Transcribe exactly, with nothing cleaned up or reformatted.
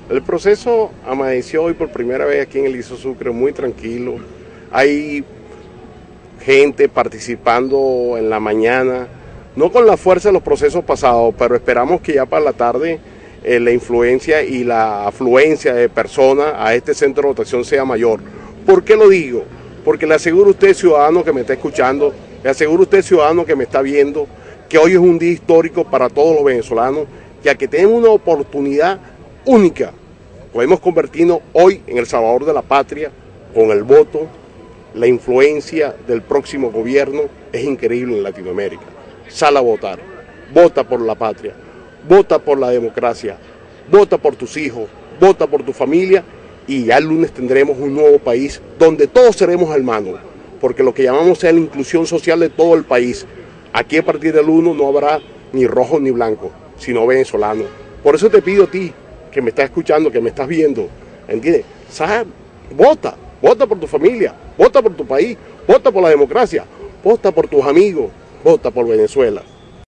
El proceso amaneció hoy por primera vez aquí en el Liceo Sucre muy tranquilo. Hay gente participando en la mañana, no con la fuerza de los procesos pasados, pero esperamos que ya para la tarde eh, la influencia y la afluencia de personas a este centro de votación sea mayor. ¿Por qué lo digo? Porque le aseguro a usted, ciudadano que me está escuchando, le aseguro a usted, ciudadano que me está viendo, que hoy es un día histórico para todos los venezolanos, ya que tenemos una oportunidad única. Podemos convertirnos hoy en el salvador de la patria con el voto. La influencia del próximo gobierno es increíble en Latinoamérica. Sal a votar, vota por la patria, vota por la democracia, vota por tus hijos, vota por tu familia y ya el lunes tendremos un nuevo país donde todos seremos hermanos, porque lo que llamamos es la inclusión social de todo el país. Aquí a partir del uno no habrá ni rojo ni blanco, sino venezolano. Por eso te pido a ti, que me estás escuchando, que me estás viendo, ¿entiendes? Sal, vota, vota por tu familia, vota por tu país, vota por la democracia, vota por tus amigos, vota por Venezuela.